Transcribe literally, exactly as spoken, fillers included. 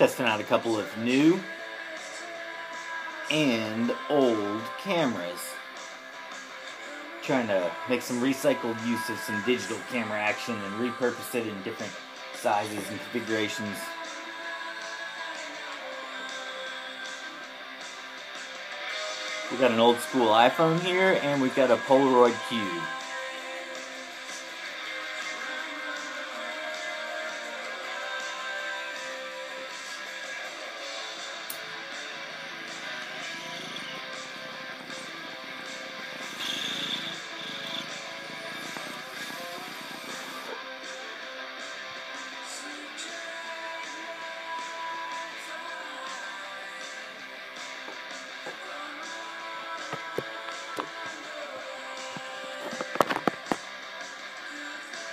testing out a couple of new and old cameras. Trying to make some recycled use of some digital camera action and repurpose it in different sizes and configurations. We've got an old school iPhone here, and we've got a Polaroid Cube.